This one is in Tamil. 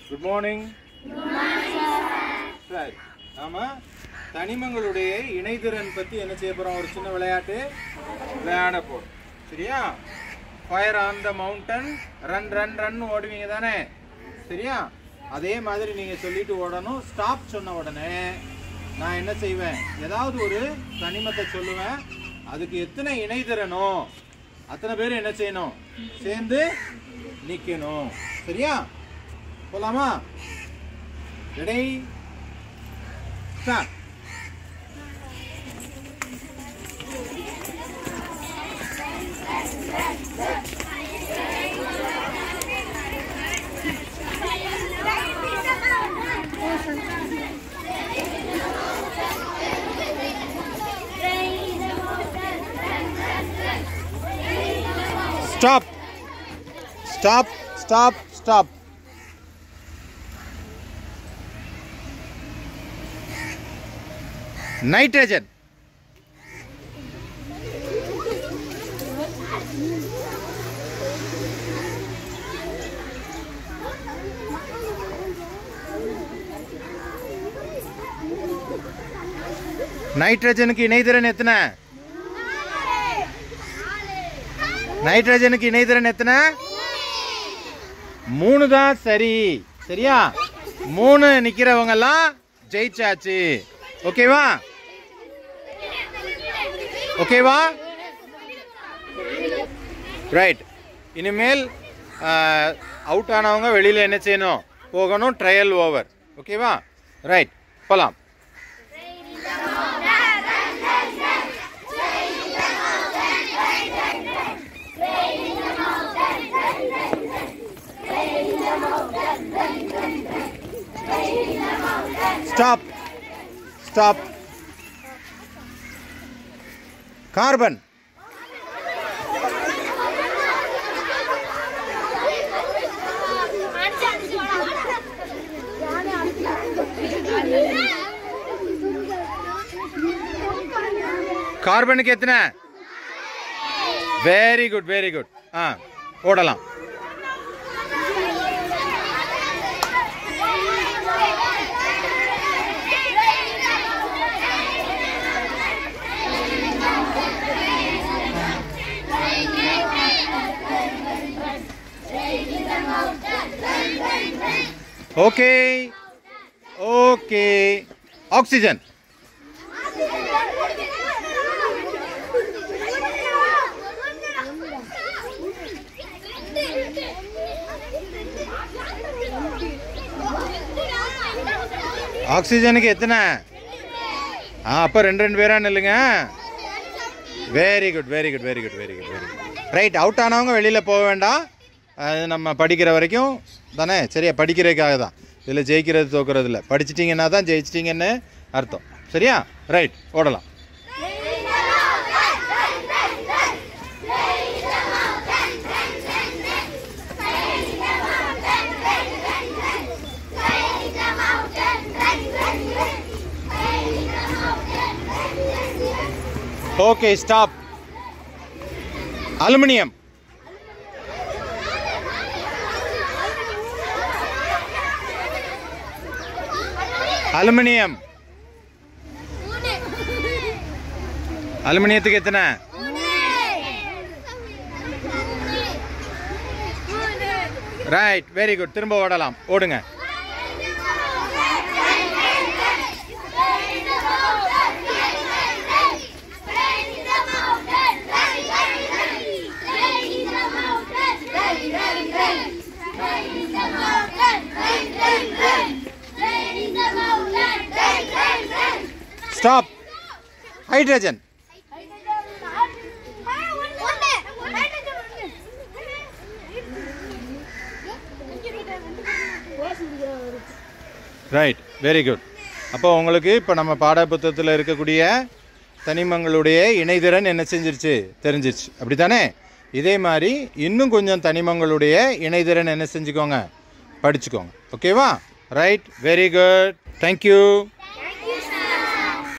Good morning. Good morning, sir. Right. நாம தனிமங்களுடைய இணைதிறன் பத்தி என்ன செய்ய போறோம்? ஒரு சின்ன விளையாட்டு விளையாட போறோம். சரியா? Fire on the mountain, run run run ஓடுவீங்க தானே? சரியா? அதே மாதிரி நீங்க சொல்லிட்டு ஓடணும். ஸ்டாப் சொன்ன உடனே நான் என்ன செய்வேன்? ஏதாவது ஒரு தனிமத்தை சொல்லுவேன். அதுக்கு எத்தனை இணைதிறனோ அத்தனை பேர் என்ன செய்யணும்? சேர்ந்து நிக்கணும். சரியா? போலாமா? Ready? Start. Stop. Stop. Stop. Stop. Nitrogen. நைட்ரஜனுக்கு இணைதிறன் எத்தனை? நைட்ரஜனுக்கு இணைதிறன் எத்தனை? 3 தான் சரி. சரியா? 3 நிக்கிறவங்க எல்லாம் ஜெயிச்சாச்சு. ஓகேவா? ஓகேவா? ரைட். இனிமேல் அவுட் ஆனவங்க வெளியில என்ன செய்யணும்? போகணும். Trial over. ஓகேவா? ரைட். போலாம். Stop. Stop. Carbon. கார்பனுக்கு எத்தனை? Very good, very good. ஓடலாம். Okay. Okay. Oxygen. ஆக்சிஜனுக்கு எத்தனை? அப்போ 2 பேரா நில்லுங்க. Very good, very good, very good, very good, very good. Right. Out ஆனவங்க வெளியில் போக வேண்டாம். அது நம்ம படிக்கிற வரைக்கும் தானே. சரியா? படிக்கிறதுக்காக தான். இதில் ஜெயிக்கிறது தோக்குறது இல்லை. படிச்சிட்டிங்கன்னா தான் ஜெயிச்சிட்டிங்கன்னு அர்த்தம். சரியா? ரைட். ஓடலாம். ஓகே. ஸ்டாப். அலுமினியம். அலுமினியம். அலுமினியத்துக்கு எத்தனை? ரைட். Very good. திரும்ப ஓடலாம். ஓடுங்க. Stop. Hydrogen. Right. Very good. அப்போ உங்களுக்கு இப்போ நம்ம பாடப்புத்தகத்தில் இருக்கக்கூடிய தனிமங்களுடைய இணைதிறன் என்ன செஞ்சிருச்சு? தெரிஞ்சிருச்சு. அப்படி தானே? இதே மாதிரி இன்னும் கொஞ்சம் தனிமங்களுடைய இணைதிறன் என்ன செஞ்சுக்கோங்க? படிச்சுக்கோங்க. ஓகேவா? ரைட். Very good. தேங்க்யூ.